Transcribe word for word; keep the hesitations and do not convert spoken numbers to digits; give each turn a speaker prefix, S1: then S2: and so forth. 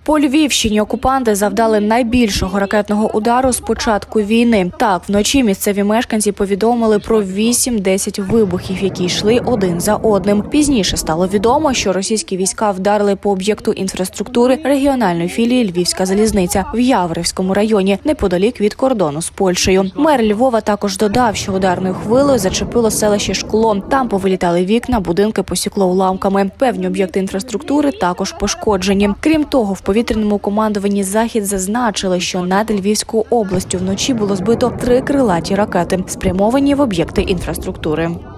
S1: По Львівщині окупанти завдали найбільшого ракетного удару з початку війни. Так, вночі місцеві мешканці повідомили про вісім-десять вибухів, які йшли один за одним. Пізніше стало відомо, що російські війська вдарили по об'єкту інфраструктури регіональної філії «Львівська залізниця» в Яворівському районі, неподалік від кордону з Польщею. Мер Львова також додав, що ударною хвилею зачепило селище Шкло. Там повилітали вікна, будинки посікло уламками. Певні об'єкти інфраструктури також пошкоджені. Крім того, в повітряному командуванні «Захід» зазначили, що над Львівською областю вночі було збито три крилаті ракети, спрямовані в об'єкти інфраструктури.